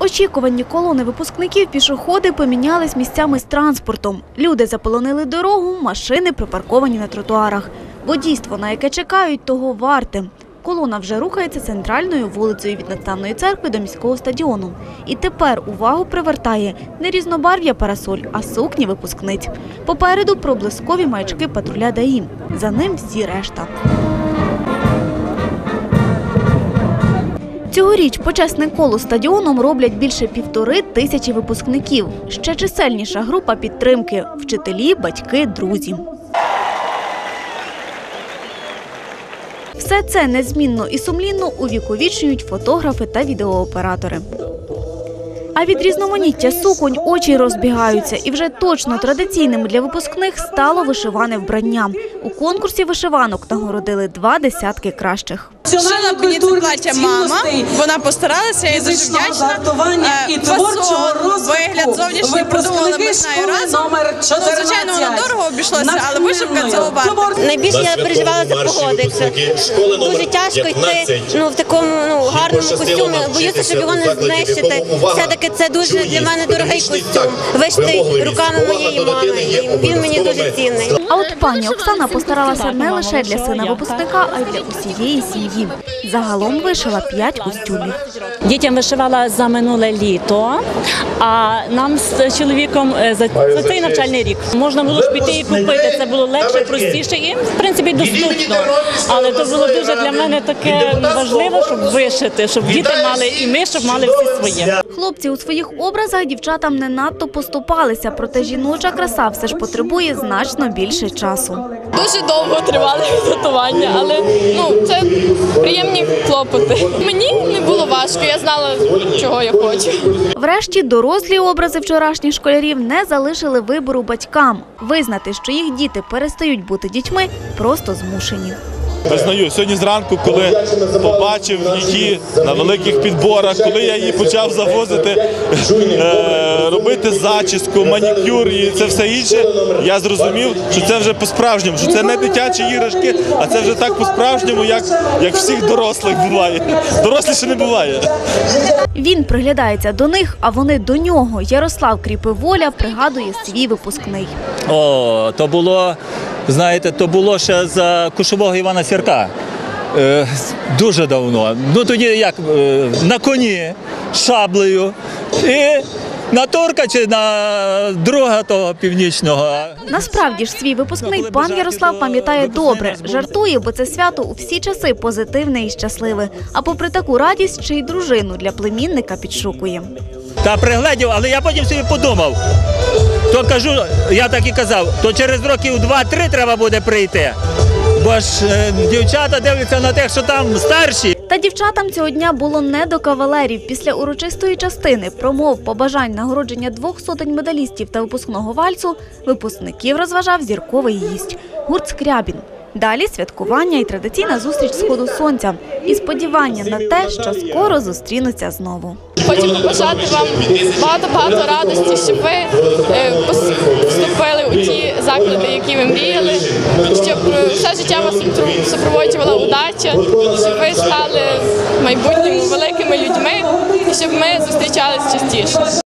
Довгоочікувані колони випускників пішоходи помінялись місцями з транспортом. Люди заполонили дорогу, машини припарковані на тротуарах. Водійство, на яке чекають, того варте. Колона вже рухається центральною вулицею від Наставної церкви до міського стадіону. І тепер увагу привертає не різнобарв'я парасоль, а сукні випускниць. Попереду проблискові маячки патруля ДАІ. За ним всі решта. Цьогоріч почесне коло стадіоном роблять більше 1500 випускників. Ще чисельніша група підтримки – вчителі, батьки, друзі. Все це незмінно і сумлінно увіковічнюють фотографи та відеооператори. А від різноманіття суконь очі розбігаються. І вже точно традиційним для випускних стало вишиване вбрання. У конкурсі вишиванок нагородили 20 кращих. Шила мені це плаття мама, вона постаралася, я їй дуже вдячна. Фасон, вигляд, зовнішній придумали ми з нею разом. Звичайно, воно дорого обійшлося, але вишивка цього варта. Найбільше я переживала за погоду. Дуже тяжко йти в такому гарному костюмі. Боюся, щоб його не знищити. Все-таки це дуже для мене дорогий костюм. Вишитий руками моєї мами. І він мені дуже цінний. А от пані Оксана постаралася не лише для сина випускника, а й для усієї сім'ї. Загалом вишила 5 костюмів. Дітям вишивала за минуле літо, а нам з чоловіком за цей навчальний рік. Можна було ж піти і купити, це було легше, простіше і, в принципі, доступно. Але це було дуже для мене таке важливо, щоб вишити, щоб діти мали і ми, щоб мали всі своє. Хлопці у своїх образах дівчатам не надто поступалися, проте жіноча краса все ж потребує значно більше часу. Дуже довго тривали підготування, але це приємні клопоти. Мені не було важко, я знала, чого я хочу. Врешті дорослі образи вчорашніх школярів не залишили вибору батькам. Визнати, що їх діти перестають бути дітьми, просто змушені. Визнаю, сьогодні зранку, коли побачив її на великих підборах, коли я її почав завозити, робити зачіску, манікюр і це все інше, я зрозумів, що це вже по-справжньому, що це не дитячі іграшки, а це вже так по-справжньому, як всіх дорослих буває. Доросліше не буває. Він приглядається до них, а вони до нього. Ярослав Кріпиволя пригадує свій випускний. То було, знаєте, ще за кошового Івана Сірка. Дуже давно. Тоді як на коні, шаблею і на турка чи на друга того північного. Насправді ж свій випускний пан Ярослав пам'ятає добре. Жартує, бо це свято у всі часи позитивне і щасливе. А попри таку радість, ще й дружину для племінника підшукує. Та пригледів, але я потім собі подумав. То кажу, я так і казав, то через років 2-3 треба буде прийти. Бо ж дівчата дивляться на тих, що там старші. Та дівчатам цього дня було не до кавалерів. Після урочистої частини промов, побажань, нагородження 200 медалістів та випускного вальсу випускників розважав зірковий гість – гурт «Скрябін». Далі святкування і традиційна зустріч сходу сонця. І сподівання на те, що скоро зустрінуться знову. Хочу побажати вам багато радості, щоб ви вступили у ті заклади, які ви мріяли, щоб все життя вас супроводжувала удача, щоб ви стали в майбутньому великими людьми і щоб ми зустрічались частіше.